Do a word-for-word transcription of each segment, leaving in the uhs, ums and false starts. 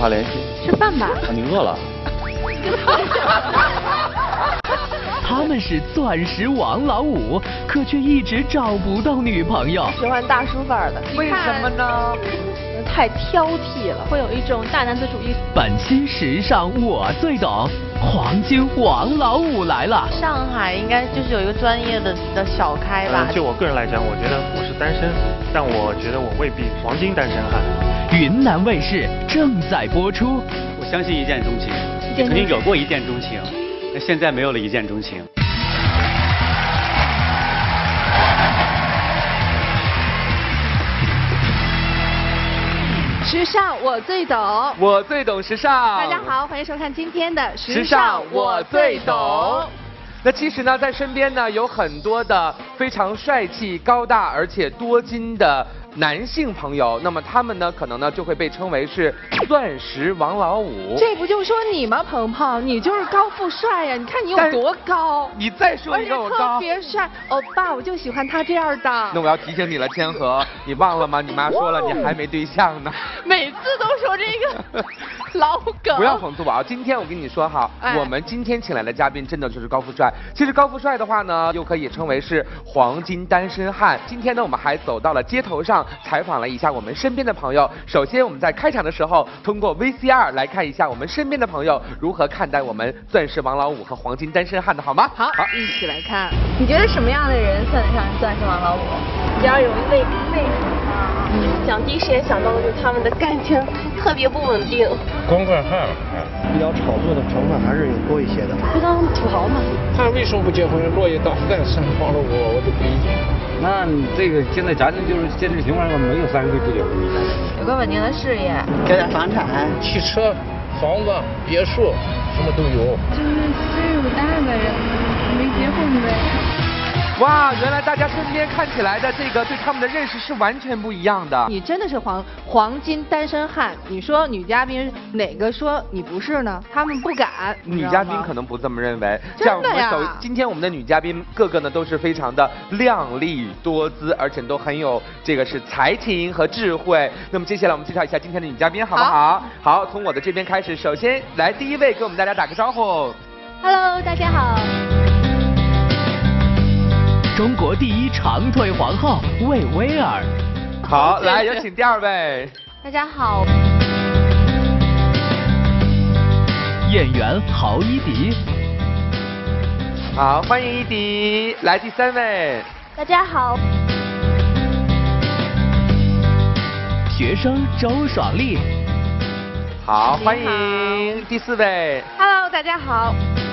他联系。 吃饭吧。 啊，你饿了？ 他们是钻石王老五，可却一直找不到女朋友。 喜欢大叔范儿的。 为什么呢？ 太挑剔了， 会有一种大男子主义。 本期时尚我最懂，黄金王老五来了。 上海应该就是有一个专业的的小开吧。 呃、就我个人来讲，我觉得我是单身，但我觉得我未必黄金单身汉。 云南卫视正在播出。 我相信一见钟情，也曾经有过一见钟情，那现在没有了一见钟情。 时尚我最懂， 我最懂时尚。 大家好，欢迎收看今天的时尚我最懂。那其实呢，在身边呢有很多的非常帅气、高大而且多金的男性朋友，那么他们呢，可能呢就会被称为是钻石王老五。 这不就说你吗，鹏鹏？你就是高富帅呀！你看你有多高？ 你再说一个我高， 特别帅，欧巴，我就喜欢他这样的。 那我要提醒你了，千和，你忘了吗？你妈说了，你还没对象呢。 每次都说这个老梗。 不要讽刺我啊！今天我跟你说哈，哎、我们今天请来的嘉宾真的就是高富帅。其实高富帅的话呢，又可以称为是黄金单身汉。今天呢，我们还走到了街头上。采访了一下我们身边的朋友。首先，我们在开场的时候，通过 V C R 来看一下我们身边的朋友如何看待我们钻石王老五和黄金单身汉的，好吗？ 好，好，一起来看。 你觉得什么样的人算得上钻石王老五？ 比较容易被被嗯，想第一时间想到的就是他们的感情特别不稳定。 光棍汉， 比较炒作的成分还是有多一些的。 就当土豪嘛。 他为什么不结婚，落叶到干生黄了我，我就不理解。 那你这个现在咱这就是现实情况下，没有三十岁不结婚的。 有个稳定的事业， 有点房产， 汽车、房子、别墅，什么都有。 就是岁数大的人没结婚呗。 哇，原来大家身边看起来的这个对他们的认识是完全不一样的。 你真的是黄黄金单身汉？你说女嘉宾哪个说你不是呢？他们不敢。 女嘉宾可能不这么认为。 真的呀。 我们首今天我们的女嘉宾个个呢都是非常的靓丽多姿，而且都很有这个是才情和智慧。那么接下来我们介绍一下今天的女嘉宾，好不好？好，好，从我的这边开始。首先来第一位，给我们大家打个招呼。 Hello， 大家好。 中国第一长腿皇后魏薇儿。 好，来有请第二位。 大家好。 演员郝一迪。 好，欢迎一迪。来第三位。 大家好。 学生周爽丽。 好，欢迎第四位。 Hello， 大家好。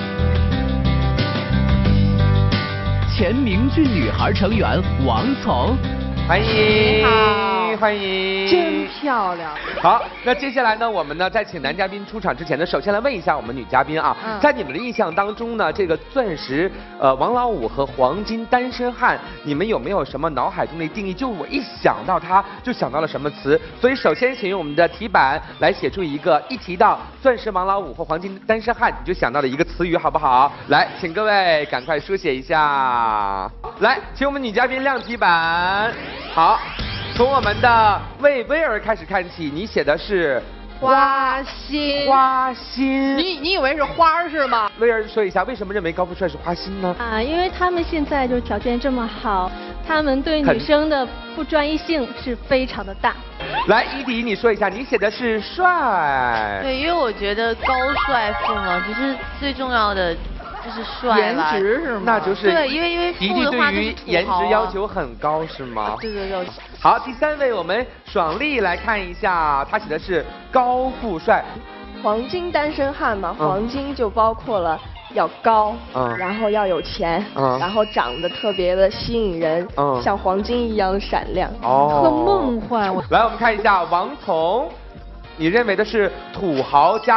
前明俊女孩成员王丛， 欢迎，欢迎， 真漂亮。 好，那接下来呢，我们呢在请男嘉宾出场之前呢，首先来问一下我们女嘉宾啊，嗯、在你们的印象当中呢，这个钻石呃王老五和黄金单身汉，你们有没有什么脑海中的定义？就我一想到他就想到了什么词？所以首先请用我们的题板来写出一个，一提到钻石王老五或黄金单身汉，你就想到了一个词语，好不好？来，请各位赶快书写一下。来，请我们女嘉宾亮题板。好。从我们的魏薇儿开始看起，你写的是花心。 花心， 你你以为是花是吗？ 薇儿说一下，为什么认为高富帅是花心呢？ 啊，因为他们现在就是条件这么好，他们对女生的不专一性是非常的大。 来，伊迪，你说一下，你写的是帅。 对，因为我觉得高帅富嘛，只是最重要的。就是帅颜值是吗？ 那就是对，因为因为迪迪对于颜值要求很高是吗？ 对对对。 好，第三位我们爽丽来看一下，他写的是高富帅。 黄金单身汉嘛，嗯、黄金就包括了要高，嗯、然后要有钱，嗯、然后长得特别的吸引人，嗯、像黄金一样闪亮， 哦， 特梦幻。 来，我们看一下王丛，你认为的是土豪加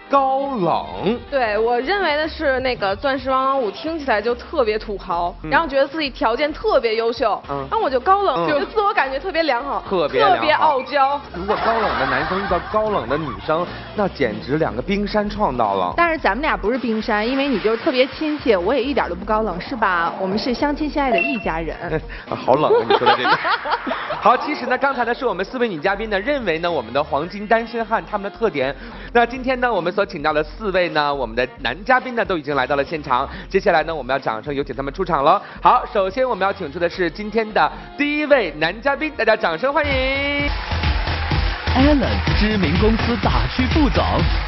高冷。 对，我认为的是那个钻石王老五听起来就特别土豪，嗯、然后觉得自己条件特别优秀，嗯，然后我就高冷，就、嗯、自我感觉特别良好， 特别特别傲娇。 如果高冷的男生遇到高冷的女生，那简直两个冰山撞到了。 但是咱们俩不是冰山，因为你就是特别亲切，我也一点都不高冷，是吧？我们是相亲相爱的一家人。 好冷啊，你说的这个。好，其实呢，刚才呢是我们四位女嘉宾呢认为呢我们的黄金单身汉他们的特点。那今天呢我们所请到的四位呢我们的男嘉宾呢都已经来到了现场，接下来呢我们要掌声有请他们出场了。好，首先我们要请出的是今天的第一位男嘉宾，大家掌声欢迎。 Allen， 知名公司大区副总。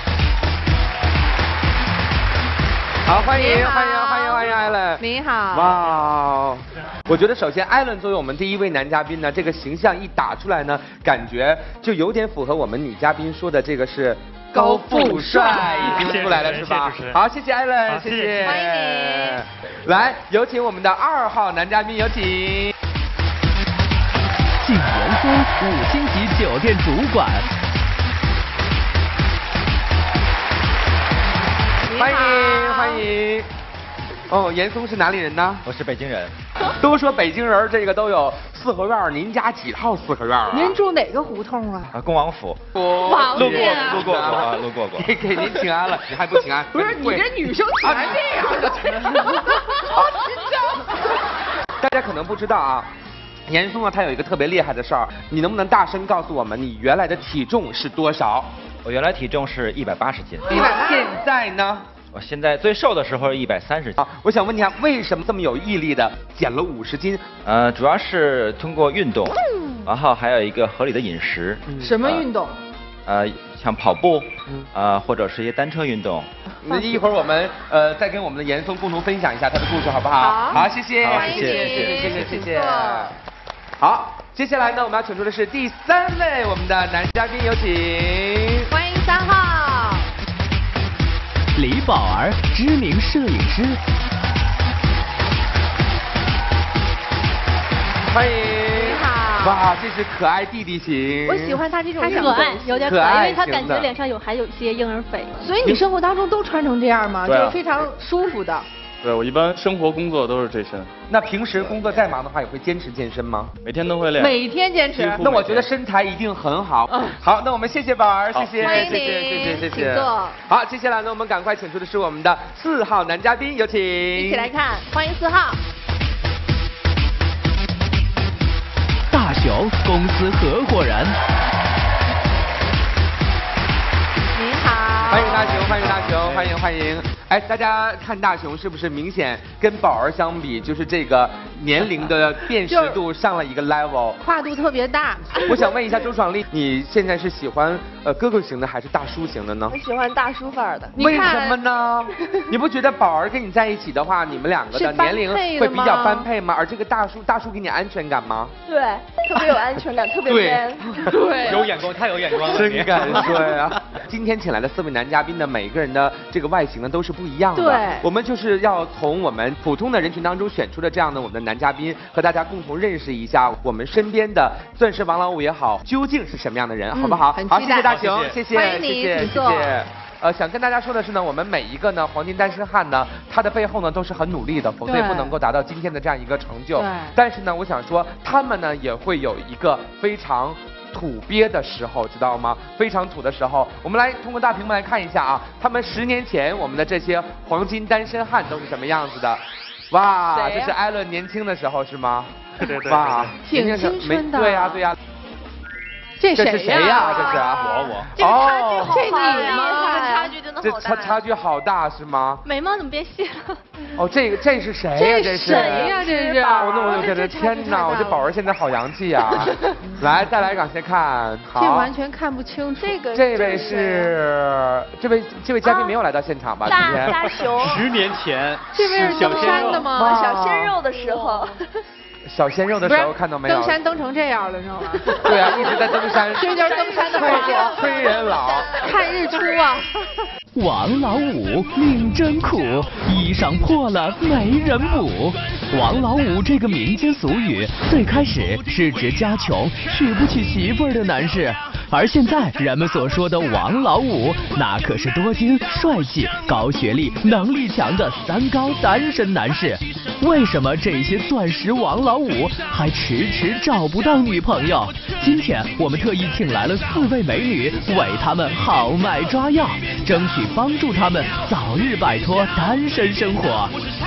好，欢迎欢迎欢迎欢迎 Allen。 你好。 哇，我觉得首先 Allen 作为我们第一位男嘉宾呢，这个形象一打出来呢，感觉就有点符合我们女嘉宾说的这个是高富帅已经出来了，是吧？好，谢谢 Allen， 谢谢。 欢迎你。 来，有请我们的二号男嘉宾，有请。 靳元松，五星级酒店主管。 欢迎欢迎。哦，严嵩是哪里人呢？ 我是北京人。 都说北京人这个都有四合院，您家几套四合院啊？ 您住哪个胡同啊？ 啊，恭王府。 王路过路过过路过过。 给给您请安了，你还不请安？ 不是你这女生全这样，好紧张。 大家可能不知道啊。严嵩啊，他有一个特别厉害的事儿，你能不能大声告诉我们，你原来的体重是多少？ 我原来体重是一百八十斤。 一百，现在呢？ 我现在最瘦的时候一百三十斤。 啊，我想问一下，为什么这么有毅力的减了五十斤？ 呃，主要是通过运动，然后还有一个合理的饮食。 嗯、什么运动？ 呃，像跑步，呃，或者是一些单车运动。 那一会儿我们呃再跟我们的严嵩共同分享一下他的故事，好不好？ 好， 好，谢谢， 好， 谢谢，谢谢，谢谢，谢谢。好，接下来呢，我们要请出的是第三位我们的男嘉宾，有请。 欢迎三号。 李宝儿，知名摄影师。 欢迎。 你好。 哇，这是可爱弟弟型。 我喜欢他这种可爱，有点可爱，因为他感觉脸上有还有一些婴儿肥。 所以你生活当中都穿成这样吗？ 对啊、 就是非常舒服的。 对，我一般生活工作都是这身。 那平时工作再忙的话，也会坚持健身吗？ 每天都会练。 每天坚持。 那我觉得身材一定很好。嗯。好，那我们谢谢宝儿，谢谢， 欢迎你， 谢谢，谢谢，谢谢。 请坐。 好，接下来呢，我们赶快请出的是我们的四号男嘉宾，有请。 一起来看，欢迎四号。 大雄公司合伙人。 你好。 欢迎大雄，欢迎大雄，欢迎欢迎。哎，大家看大雄是不是明显跟宝儿相比，就是这个年龄的辨识度上了一个 level， 跨度特别大。 我想问一下周爽丽，你现在是喜欢呃哥哥型的还是大叔型的呢？ 我喜欢大叔范儿的。 为什么呢？你不觉得宝儿跟你在一起的话，你们两个的年龄会比较般配吗？而这个大叔，大叔给你安全感吗？ 对，特别有安全感，特别 man。 对， 有眼光，太有眼光了， 真敢说呀！今天请来的四位男嘉宾呢，每个人的这个外形呢都是不一样的。 对， 我们就是要从我们普通的人群当中选出的这样的我们的男嘉宾，和大家共同认识一下我们身边的钻石王老五也好，究竟是什么样的人，嗯、好不好？好，谢谢大雄，谢谢， 欢迎你， 谢谢，谢谢。呃，想跟大家说的是呢，我们每一个呢黄金单身汉呢，他的背后呢都是很努力的，否则也不能够达到今天的这样一个成就。 对。 但是呢，我想说，他们呢也会有一个非常土鳖的时候，知道吗？非常土的时候，我们来通过大屏幕来看一下啊，他们十年前我们的这些黄金单身汉都是什么样子的？哇，啊、这是艾伦年轻的时候是吗？ 对对对。 哇， 挺青春的。 对呀、啊、对呀、啊。 这是谁呀？这是我我。 这哦，这你吗？ 差距真的好大。 这差差距好大是吗？ 眉毛怎么变细了？ 哦，这个这是谁呀？这是谁呀？这是。 哦，那我就觉得天哪，我这宝儿现在好洋气呀！来，再来一港先看。好。 这完全看不清楚。 这个。 这位是这位这位嘉宾没有来到现场吧？今天。 大雄。 十年前。 这位是登山的吗？ 小鲜肉的时候。 小鲜肉的时候看到没有？ 登山登成这样了，知道吗？ 对啊，一直在登山。 这就是登山的后果。 催人老， 看日出啊！ 王老五命真苦，衣裳破了没人补。王老五这个民间俗语，最开始是指家穷娶不起媳妇儿的男士。 而现在人们所说的王老五，那可是多金、帅气、高学历、能力强的三高单身男士。为什么这些钻石王老五还迟迟找不到女朋友？今天我们特意请来了四位美女，为他们豪迈抓药，争取帮助他们早日摆脱单身生活。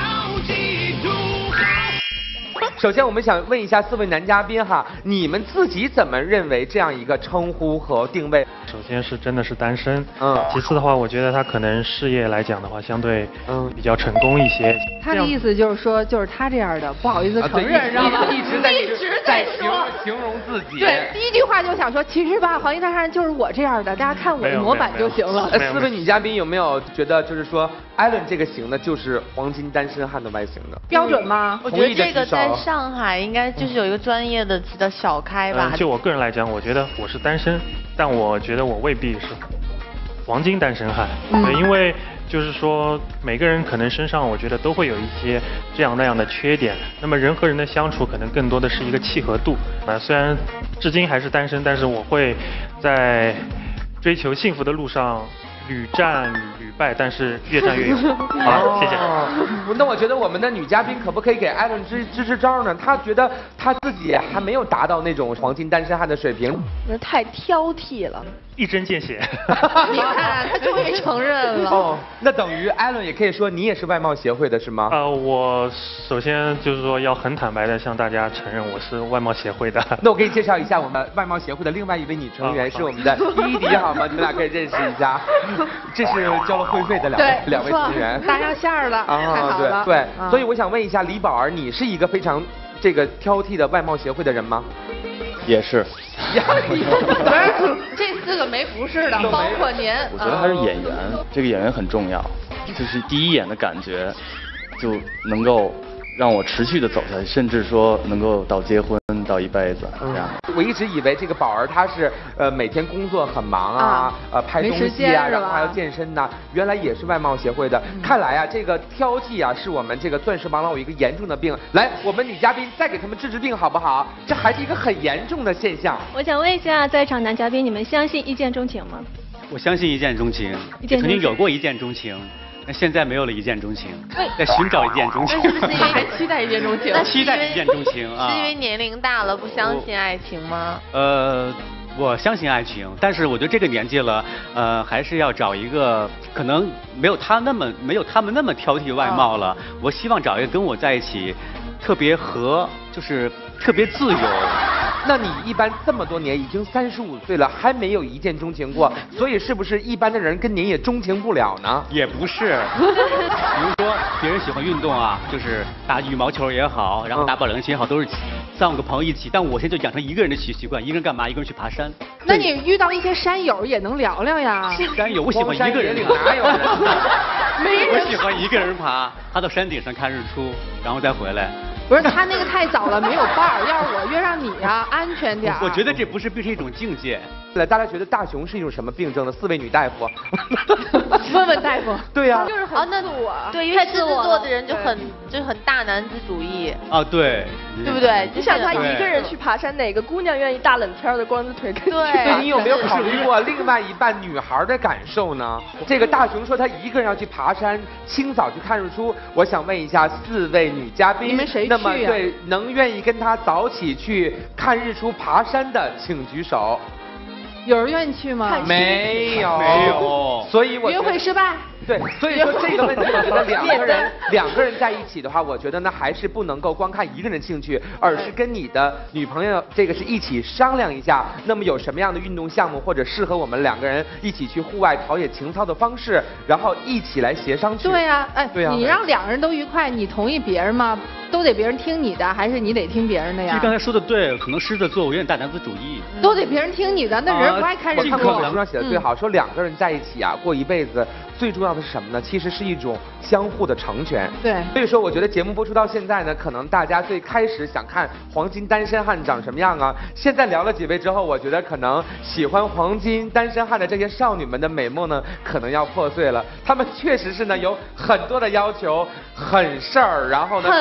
首先，我们想问一下四位男嘉宾哈，你们自己怎么认为这样一个称呼和定位？ 首先是真的是单身， 嗯。 其次的话，我觉得他可能事业来讲的话，相对嗯比较成功一些。 他的意思就是说，就是他这样的，不好意思承认，知道吗？ 一直在一直在形容形容自己。 对，第一句话就想说，其实吧，黄金大山就是我这样的，大家看我的模板就行了。 四位女嘉宾有没有觉得，就是说，艾伦这个型的，就是黄金单身汉的外形的标准吗？ 我觉得这个在上海应该就是有一个专业的词叫小开吧。 嗯，就我个人来讲，我觉得我是单身，但我觉得我未必是黄金单身汉。嗯、对，因为就是说每个人可能身上，我觉得都会有一些这样那样的缺点。那么人和人的相处，可能更多的是一个契合度。啊、呃，虽然至今还是单身，但是我会在追求幸福的路上屡战屡败，但是越战越勇。好，谢谢。 那我觉得我们的女嘉宾可不可以给艾伦支支支招呢？她觉得她自己还没有达到那种黄金单身汉的水平， 那太挑剔了。 一针见血。 你看，他终于承认了。 哦，那等于艾伦也可以说你也是外貌协会的是吗？ 呃，我首先就是说要很坦白的向大家承认我是外貌协会的。 那我给你介绍一下我们外貌协会的另外一位女成员，是我们的伊迪，好吗？你们俩可以认识一下。这是交了会费的两位两位成员， 搭上线儿了，太好了。 对对，所以我想问一下李宝儿，你是一个非常这个挑剔的外貌协会的人吗？ 也是。 这四个没不是的，包括您。 我觉得他是演员，这个演员很重要，就是第一眼的感觉就能够让我持续的走下去，甚至说能够到结婚到一辈子这样。 我一直以为这个宝儿他是呃每天工作很忙啊，呃拍东西啊，然后还要健身呐、啊，原来也是外貌协会的。嗯、看来啊，这个挑剔啊是我们这个钻石王老五一个严重的病。来，我们女嘉宾再给他们治治病好不好？这还是一个很严重的现象。 我想问一下在场男嘉宾，你们相信一见钟情吗？ 我相信一见钟情，也曾经有过一见钟情。那现在没有了一见钟情，在寻找一见钟情。 是不是因为还期待一见钟情？ 期待一见钟情啊！ 是因为年龄大了不相信爱情吗？ 呃，我相信爱情，但是我觉得这个年纪了，呃，还是要找一个可能没有他那么没有他们那么挑剔外貌了。哦、我希望找一个跟我在一起特别合，就是特别自由。 那你一般这么多年，已经三十五岁了，还没有一见钟情过，所以是不是一般的人跟您也钟情不了呢？ 也不是，比如说别人喜欢运动啊，就是打羽毛球也好，然后打保龄球也好，都是三五个朋友一起。但我现在就养成一个人的习习惯，一个人干嘛？一个人去爬山。 那你遇到一些山友也能聊聊呀？ 山友，我喜欢一个人。 哪有人？ 没人。 我喜欢一个人爬，爬到山顶上看日出，然后再回来。 不是他那个太早了，没有伴儿。要是我约上你呀、啊，安全点。 我觉得这不是，这是一种境界。 来，大家觉得大熊是一种什么病症呢？四位女大夫， 问问大夫。 对呀、啊， 就是很自我。 对，因为狮子座的人就很就是很大男子主义。 啊，对。 对不对？ 你想他一个人去爬山，哪个姑娘愿意大冷天的光着腿跟？ 对，你有没有考虑过另外一半女孩的感受呢？这个大熊说他一个人要去爬山，清早去看日出。我想问一下四位女嘉宾， 你们谁去啊？ 那么对，能愿意跟他早起去看日出、爬山的，请举手。 有人愿意去吗？ 没有， 没有。 所以我约会失败。 对，所以说这个问题，我觉得两个人两个人在一起的话，我觉得呢还是不能够光看一个人兴趣，而是跟你的女朋友这个是一起商量一下，那么有什么样的运动项目或者适合我们两个人一起去户外陶冶情操的方式，然后一起来协商去。 对呀、啊，哎， 对呀、啊， 你让两个人都愉快，你同意别人吗？都得别人听你的，还是你得听别人的呀？ 其实刚才说的对，可能狮子座我有点大男子主义。 都得别人听你的，那人不爱看日出。 我看过书上写的最好，嗯、说两个人在一起啊，过一辈子。最重要的是什么呢？其实是一种相互的成全。 对， 所以说我觉得节目播出到现在呢，可能大家最开始想看黄金单身汉长什么样啊，现在聊了几位之后，我觉得可能喜欢黄金单身汉的这些少女们的美梦呢，可能要破碎了。她们确实是呢有很多的要求，很事儿，然后呢可能很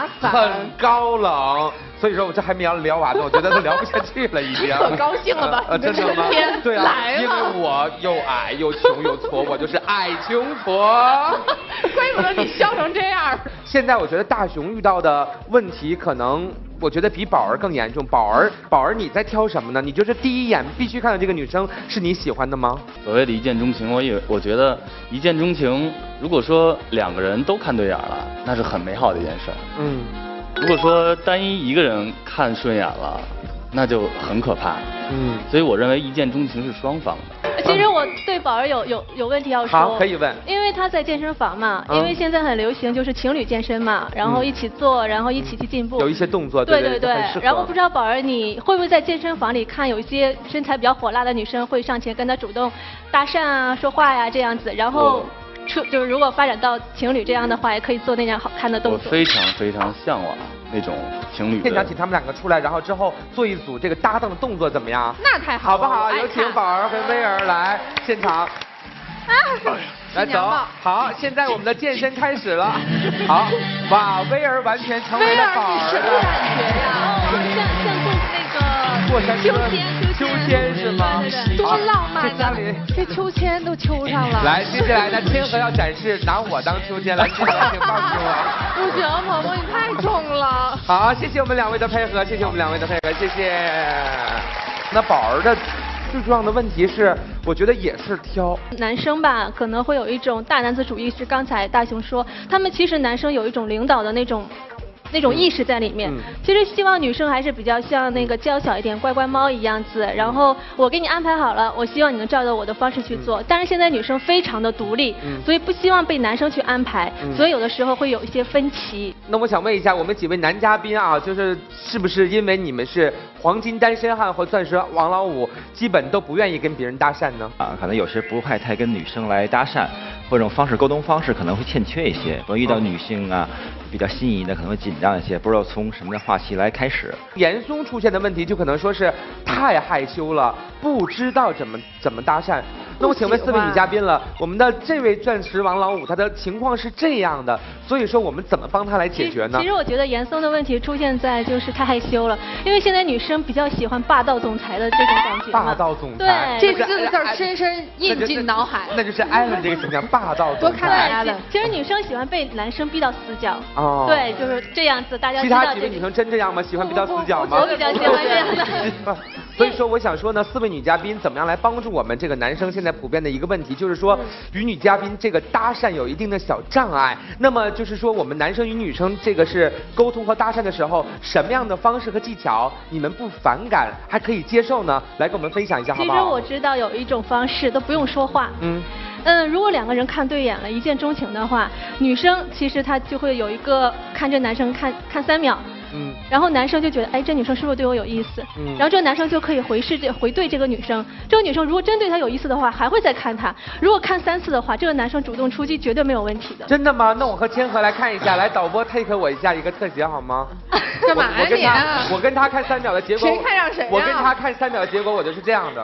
麻烦， 很高冷。所以说，我这还没聊聊完呢，我觉得都聊不下去了，已经。 可高兴了吧？ 呃，真的吗？对啊，因为我又矮又穷又矬，我就是矮穷矬。 怪不得你笑成这样。 现在我觉得大熊遇到的问题可能。我觉得比宝儿更严重。宝儿，宝儿，你在挑什么呢？你就是第一眼必须看到这个女生是你喜欢的吗？ 所谓的一见钟情，我以为我觉得一见钟情，如果说两个人都看对眼了，那是很美好的一件事。嗯。如果说单一一个人看顺眼了，那就很可怕。嗯。所以我认为一见钟情是双方的。 其实我对宝儿有有有问题要说。 好，可以问。 因为他在健身房嘛，嗯、因为现在很流行就是情侣健身嘛，然后一起做，嗯、然后一起去进步。 有一些动作， 对对对对。然后不知道宝儿你会不会在健身房里看有一些身材比较火辣的女生会上前跟他主动搭讪啊、说话呀、啊、这样子，然后出就是如果发展到情侣这样的话，也可以做那样好看的动作。 我非常非常向往那种情侣。 现场请他们两个出来，然后之后做一组这个搭档的动作，怎么样？ 那太好了， 好不好？有请宝儿和威尔来现场。啊，来走，好，现在我们的健身开始了。好，哇，威尔完全成为了宝儿的。 什么感觉呀？ 哦，像像坐那个过山车， 秋千，秋千是吗？ 多浪漫啊！这秋千都秋上了。 来，接下来呢，千禾要展示拿我当秋千，来，千禾请放心了。 不行，鹏鹏你太重了。 好，谢谢我们两位的配合，谢谢我们两位的配合，谢谢。那宝儿的。最重要的问题是，我觉得也是挑男生吧，可能会有一种大男子主义，是刚才大雄说，他们其实男生有一种领导的那种。那种意识在里面，嗯、其实希望女生还是比较像那个娇小一点、乖乖猫一样子。然后我给你安排好了，我希望你能照着我的方式去做。嗯、但是现在女生非常的独立，嗯、所以不希望被男生去安排，嗯、所以有的时候会有一些分歧。 那我想问一下，我们几位男嘉宾啊，就是是不是因为你们是黄金单身汉或钻石王老五，基本都不愿意跟别人搭讪呢？ 啊，可能有时不太太跟女生来搭讪，或者这种方式沟通方式可能会欠缺一些。比如遇到女性啊。比较心仪的可能会紧张一些，不知道从什么的话题来开始。 严嵩出现的问题就可能说是太害羞了，不知道怎么怎么搭讪。那我请问四位女嘉宾了，我们的这位钻石王老五他的情况是这样的，所以说我们怎么帮他来解决呢？ 其实我觉得严嵩的问题出现在就是太害羞了，因为现在女生比较喜欢霸道总裁的这种感觉。 霸道总裁， 对，这四个字深深印进脑海。 那就是艾伦这个形象，霸道总裁。 多看看艾伦。 其实女生喜欢被男生逼到死角。哦。对，就是这样子，大家知道。 其他几位女生真这样吗？喜欢逼到死角吗？ 我比较喜欢这样的。 所以说，我想说呢，四位女嘉宾怎么样来帮助我们这个男生现在普遍的一个问题，就是说与女嘉宾这个搭讪有一定的小障碍。那么就是说，我们男生与女生这个是沟通和搭讪的时候，什么样的方式和技巧你们不反感，还可以接受呢？来跟我们分享一下好不好？ 其实我知道有一种方式都不用说话。嗯。嗯，如果两个人看对眼了，一见钟情的话，女生其实她就会有一个看这男生看看三秒。嗯，然后男生就觉得，哎，这女生是不是对我有意思？嗯，然后这个男生就可以回视这回对这个女生，这个女生如果真对他有意思的话，还会再看他。如果看三次的话，这个男生主动出击绝对没有问题的。 真的吗？那我和千禾来看一下，来导播 take 我一下一个特写好吗？ 干嘛呀你啊？ 我跟他看三秒的结果， 谁看上谁、啊？ 我跟他看三秒的结果，我就是这样的。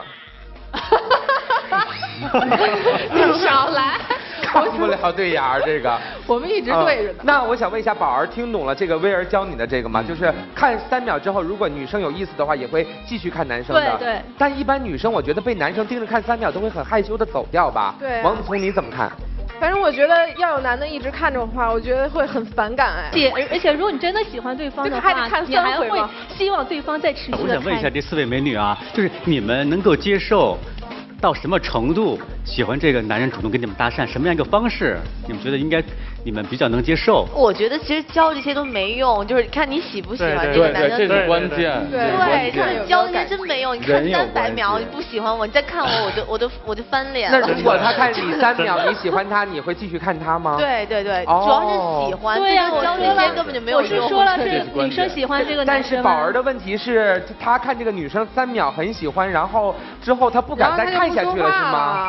你少来。 看不了对眼儿这个， 我们一直对着的、 呃。那我想问一下，宝儿听懂了这个威儿教你的这个吗？就是看三秒之后，如果女生有意思的话，也会继续看男生的。 对对。 但一般女生，我觉得被男生盯着看三秒，都会很害羞的走掉吧？ 对、啊。 王子聪你怎么看？ 反正我觉得要有男的一直看着的话，我觉得会很反感哎。 且而且如果你真的喜欢对方的话，你还会希望对方再持续的看。 我想问一下这四位美女啊，就是你们能够接受到什么程度喜欢这个男人主动跟你们搭讪，什么样一个方式，你们觉得应该你们比较能接受？ 我觉得其实教这些都没用，就是看你喜不喜欢这个男生。 对，这是关键。 对，他们教这些真没用。你看三百秒，你不喜欢我，你再看我，我就我就我就翻脸了。 那如果他看你三秒，你喜欢他，你会继续看他吗？ 对对对，主要是喜欢。 对呀， 教这些根本就没有用。 我是说了是女生喜欢这个男生。 但是宝儿的问题是，他看这个女生三秒很喜欢，然后之后他不敢再看下去了，是吗？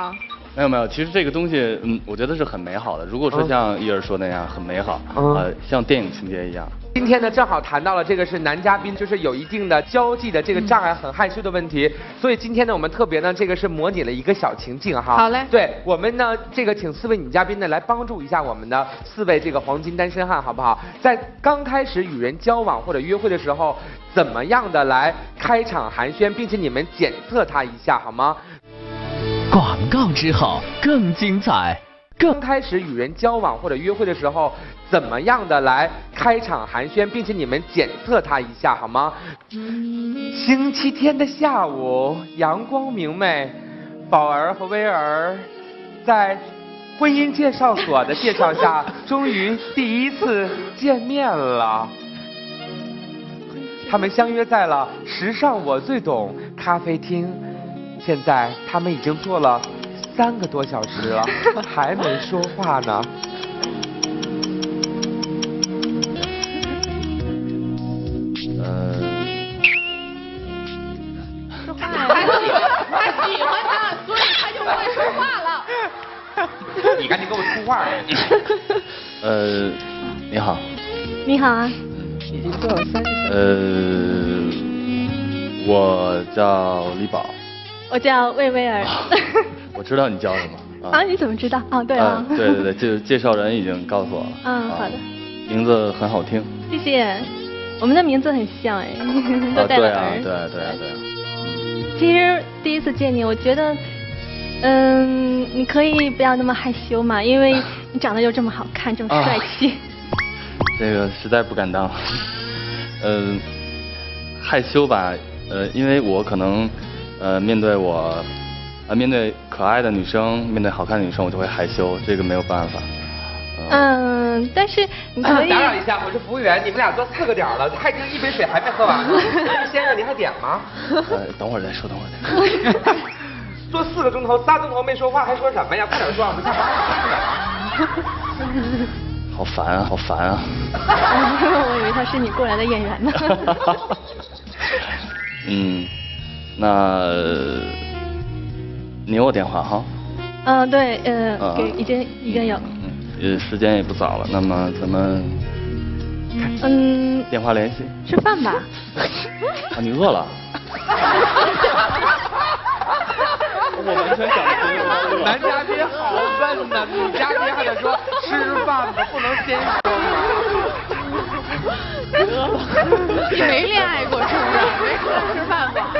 没有没有，其实这个东西，嗯，我觉得是很美好的。如果说像叶儿说那样很美好，嗯、呃，像电影情节一样。 今天呢，正好谈到了这个是男嘉宾，就是有一定的交际的这个障碍，很害羞的问题。所以今天呢，我们特别呢，这个是模拟了一个小情境哈。 好嘞。 对我们呢，这个请四位女嘉宾呢来帮助一下我们的四位这个黄金单身汉，好不好？在刚开始与人交往或者约会的时候，怎么样的来开场寒暄，并且你们检测他一下好吗？ 广告之后更精彩。 刚开始与人交往或者约会的时候，怎么样的来开场寒暄，并且你们检测他一下好吗？星期天的下午，阳光明媚，宝儿和威儿在婚姻介绍所的介绍下，终于第一次见面了。他们相约在了时尚我最懂咖啡厅，现在他们已经坐了三个多小时了，还没说话呢。 呃， 说话呀！他喜欢他，所以他就会说话了。 你赶紧给我出话呀！ 呃，你好。 你好啊。 已经过了三十。 呃，我叫李宝。 我叫魏薇儿。 我知道你叫什么。 啊，你怎么知道？哦，对啊。 对对对，就是介绍人已经告诉我了。 嗯，好的。 名字很好听。 谢谢。我们的名字很像哎，都带了儿。 对啊，对啊，对啊。 其实第一次见你，我觉得，嗯，你可以不要那么害羞嘛，因为你长得又这么好看，这么帅气。 这个实在不敢当。嗯，害羞吧，呃，因为我可能，呃，面对我。啊，面对可爱的女生，面对好看的女生，我就会害羞，这个没有办法。 嗯, 嗯，但是你可以。 打扰一下，我是服务员，你们俩坐四个点了，还剩一杯水还没喝完呢。先生，你还点吗？ 呃，等会儿再说，等会儿再说。 坐四个钟头，仨钟头没说话，还说什么呀？快点说，我们下班了。 好烦啊，好烦啊！ 我以为他是你过来的演员呢。 嗯，那。你有我电话哈？ 嗯，对，呃，嗯、给已经已经有。 嗯，呃，时间也不早了，那么咱们， 嗯， 电话联系。 吃饭吧。 啊，你饿了？我完全想不通。 男嘉宾好笨呐，女嘉宾还得说吃饭吧，不能先说。 你没恋爱过是不是？没说吃饭吧？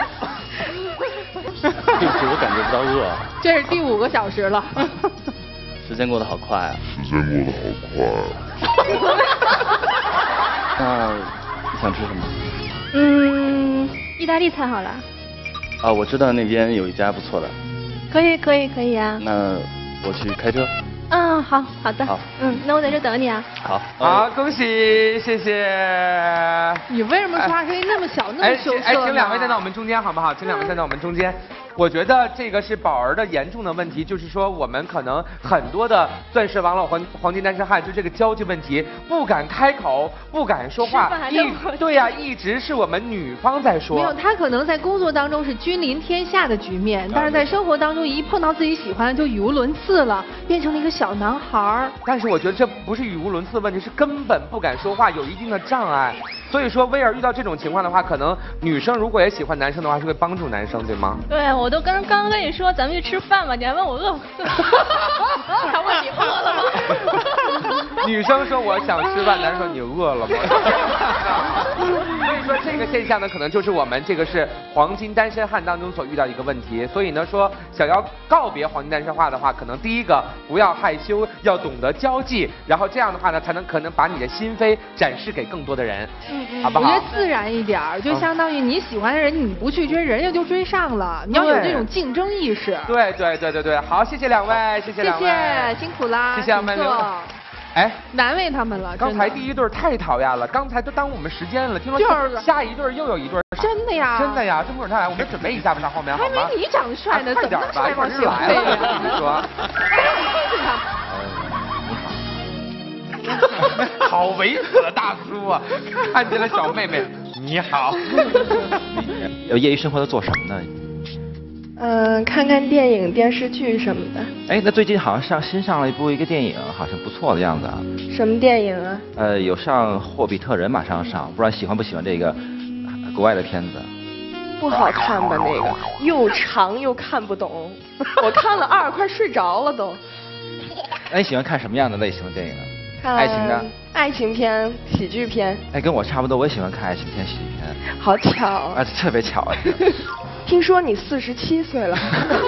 对不起，我感觉不到饿。 这是第五个小时了。 时间过得好快啊！ 时间过得好快啊！ 那你想吃什么？ 嗯，意大利菜好了。 啊，我知道那边有一家不错的。 可以，可以，可以啊。 那我去开车。 嗯，好，好的。 好， 嗯，那我在这等你啊。 好， 好，恭喜，谢谢。 你为什么说话声音那么小，那么羞涩呢？ 哎，请两位站到我们中间好不好？请两位站到我们中间。我觉得这个是宝儿的严重的问题，就是说我们可能很多的钻石王老黄黄金单身汉，就这个交际问题，不敢开口，不敢说话，一对呀、啊，一直是我们女方在说。 没有，他可能在工作当中是君临天下的局面，但是在生活当中一碰到自己喜欢的就语无伦次了，变成了一个小男孩儿。 但是我觉得这不是语无伦次的问题，是根本不敢说话，有一定的障碍。所以说，威尔遇到这种情况的话，可能女生如果也喜欢男生的话，是会帮助男生，对吗？ 对，我都刚刚刚跟你说，咱们去吃饭吧，你还问我饿不饿？还问你饿了吗？ 女生说我想吃饭，男生说你饿了吗？所以说这个现象呢，可能就是我们这个是黄金单身汉当中所遇到一个问题。所以呢，说想要告别黄金单身化的话，可能第一个不要害羞，要懂得交际，然后这样的话呢，才能可能把你的心扉展示给更多的人。 嗯嗯， 好不好？ 我觉得自然一点，就相当于你喜欢的人，你不去追，人家就追上了。你要有这种竞争意识。 对对对对对，好，谢谢两位，谢谢两位， 谢谢辛苦啦， 谢谢两位。哎， 难为他们了。 刚才第一对太讨厌了，刚才都耽误我们时间了。听说就是下一对又有一对。 真的呀？ 真的呀，这么会儿我们准备一下吧，上后面好吗？ 还没你长得帅呢， 快点吧，一会儿就来了。我跟你说。好猥琐的大叔啊！看见了小妹妹，你好。 业余生活都做什么呢？ 嗯，看看电影、电视剧什么的。 哎，那最近好像上新上了一部一个电影，好像不错的样子啊。 什么电影啊？ 呃，有上《霍比特人》，马上上，不知道喜欢不喜欢这个国外的片子。 不好看吧？那个又长又看不懂，我看了二，快睡着了都。 那你喜欢看什么样的类型的电影啊？ 看爱情的。 爱情片、喜剧片。 哎，跟我差不多，我也喜欢看爱情片、喜剧片。 好巧啊！特别巧啊！ 听说你四十七岁了。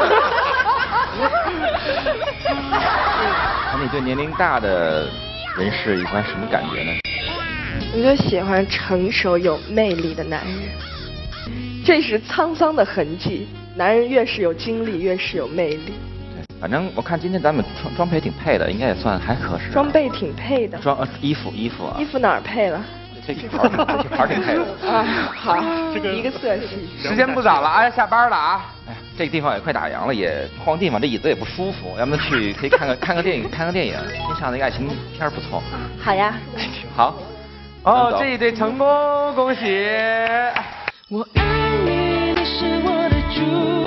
那你对年龄大的人士一般什么感觉呢？ 我就喜欢成熟有魅力的男人，这是沧桑的痕迹。男人越是有经历，越是有魅力。 反正我看今天咱们装装配挺配的，应该也算还合适。 装备挺配的。 装、呃、衣服衣服啊。 衣服哪儿配了？ 这个牌儿，这牌儿挺配的。 啊，好，这个一个色系。 时间不早了啊，要下班了啊。 哎，这个地方也快打烊了，也晃地方，这椅子也不舒服，要不然去可以看个看个电影，看个电影。新上那个爱情片不错。 好呀。 好。 哦，这一对成功，恭喜。 我爱你，你是我的主。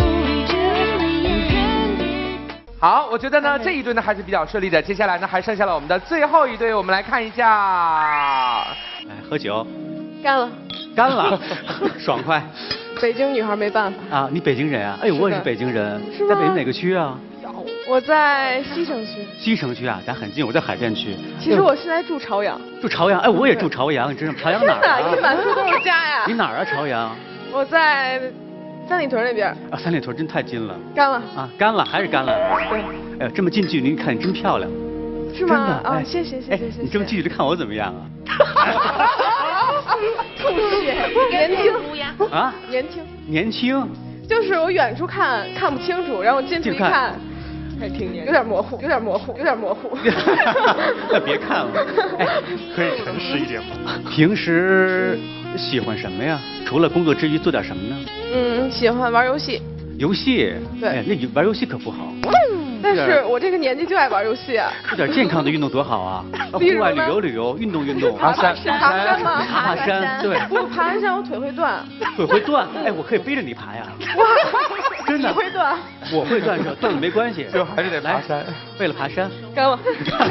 好，我觉得呢这一对呢还是比较顺利的。接下来呢还剩下了我们的最后一对，我们来看一下。 来喝酒。 干了。 干了，爽快。 北京女孩没办法。 啊，你北京人啊？哎呦，我也是北京人。 是吗？ 在北京哪个区啊？ 我在西城区。 西城区啊，咱很近，我在海淀区。 其实我现在住朝阳。 住朝阳？哎，我也住朝阳，你知道朝阳哪儿啊？ 真的，一满处都是家呀。 你哪儿啊？朝阳？ 我在三里屯那边。 啊，三里屯真太近了。 干了。 啊，干了，还是干了。 对。 哎呀，这么近距离你看你真漂亮。 是吗？啊，谢谢谢谢谢谢。 你这么近距离看我怎么样啊？ 吐血，年轻啊？ 年轻。 年轻。 就是我远处看看不清楚，然后近处一看， 还挺年轻， 有点模糊，有点模糊，有点模糊。 那别看了， 哎，可以诚实一点吗？ 平时喜欢什么呀？除了工作之余做点什么呢？ 嗯，喜欢玩游戏。 游戏？ 对， 哎，那玩游戏可不好。 但是我这个年纪就爱玩游戏啊。 做点健康的运动多好啊！户外旅游旅游，运动运动。 爬山，爬山吗？ 爬爬山，对。 不爬完山我腿会断。 腿会断？哎，我可以背着你爬呀。 哇， 真的。 你会断？ 我会断，是断了没关系。 就还是得爬山。 为了爬山。 干了。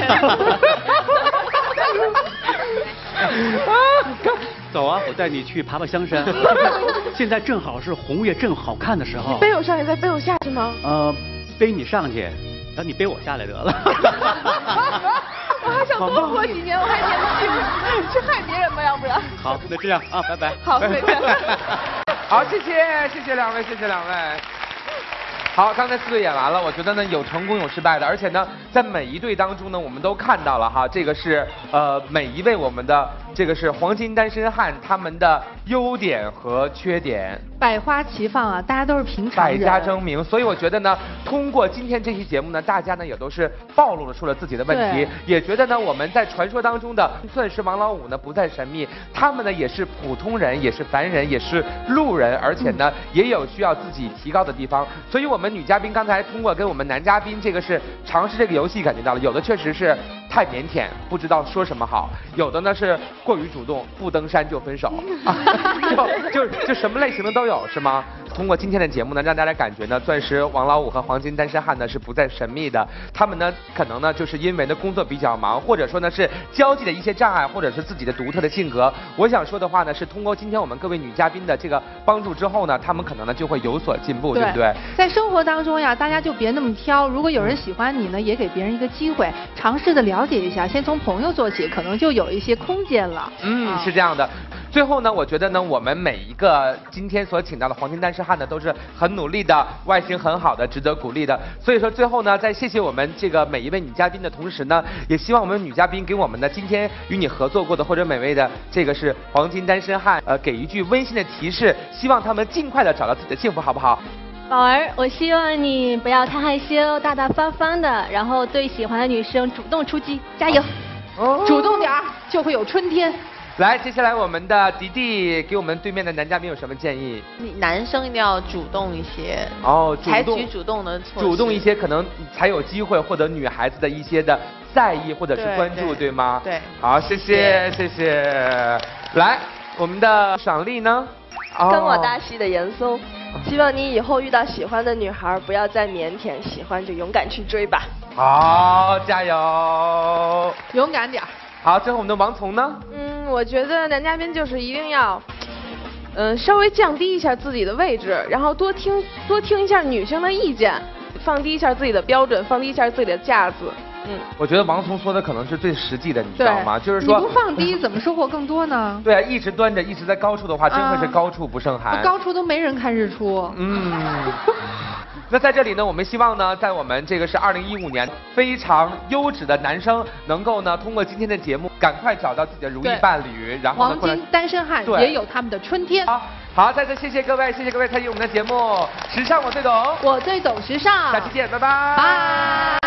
走啊，我带你去爬爬香山。现在正好是红叶正好看的时候。 你背我上去，再背我下去吗？ 呃，背你上去，然后你背我下来得了。 我还想多活几年，我还年轻，去害别人吧，要不然。 好，那这样啊，拜拜。 好，再见。 好，谢谢，谢谢两位，谢谢两位。好，刚才四对演完了，我觉得呢有成功有失败的，而且呢在每一对当中呢，我们都看到了哈，这个是呃每一位我们的这个是黄金单身汉他们的优点和缺点。 百花齐放啊，大家都是平常人， 百家争鸣，所以我觉得呢，通过今天这期节目呢，大家呢也都是暴露了出了自己的问题，也觉得呢我们在传说当中的钻石王老五呢不再神秘，他们呢也是普通人，也是凡人，也是路人，而且呢、嗯、也有需要自己提高的地方。所以我们女嘉宾刚才通过跟我们男嘉宾这个是尝试这个游戏感觉到了，有的确实是太腼腆，不知道说什么好；有的呢是过于主动，不登山就分手，啊、就就就什么类型的都有。是吗？通过今天的节目呢，让大家感觉呢，钻石王老五和黄金单身汉呢是不再神秘的。他们呢，可能呢就是因为呢工作比较忙，或者说呢是交际的一些障碍，或者是自己的独特的性格。我想说的话呢，是通过今天我们各位女嘉宾的这个帮助之后呢，他们可能呢就会有所进步， 对, 对不对？ 在生活当中呀，大家就别那么挑。如果有人喜欢你呢，也给别人一个机会，尝试的了解一下，先从朋友做起，可能就有一些空间了。 嗯，啊、是这样的。最后呢，我觉得呢，我们每一个今天所请到的黄金单身汉呢，都是很努力的，外形很好的，值得鼓励的。所以说最后呢，在谢谢我们这个每一位女嘉宾的同时呢，也希望我们女嘉宾给我们的今天与你合作过的或者每位的这个是黄金单身汉，呃，给一句温馨的提示，希望他们尽快的找到自己的幸福，好不好？ 宝儿，我希望你不要太害羞，大大方方的，然后对喜欢的女生主动出击，加油！ 哦，主动点儿，就会有春天。 来，接下来我们的迪迪给我们对面的男嘉宾有什么建议？ 你男生一定要主动一些哦， 采取主动的措施， 主动一些，可能才有机会获得女孩子的一些的在意或者是关注， 对, 对吗？ 对。 好，谢谢谢谢。来，我们的赏丽呢？ 跟我搭戏的严嵩。 希望你以后遇到喜欢的女孩，不要再腼腆，喜欢就勇敢去追吧。 好，加油！ 勇敢点。 好，最后我们的王彤呢？ 嗯，我觉得男嘉宾就是一定要，嗯，稍微降低一下自己的位置，然后多听多听一下女生的意见，放低一下自己的标准，放低一下自己的架子。嗯， 我觉得王彤说的可能是最实际的，你知道吗？就是说你不放低，怎么收获更多呢？ 对啊，一直端着，一直在高处的话，真会是高处不胜寒。 高处都没人看日出。 嗯。那在这里呢，我们希望呢，在我们这个是二零一五年非常优质的男生，能够呢通过今天的节目，赶快找到自己的如意伴侣，然后呢， 黄金单身汉也有他们的春天。 好，好，再次谢谢各位，谢谢各位参与我们的节目，时尚我最懂， 我最懂时尚， 下期见，拜拜。 拜。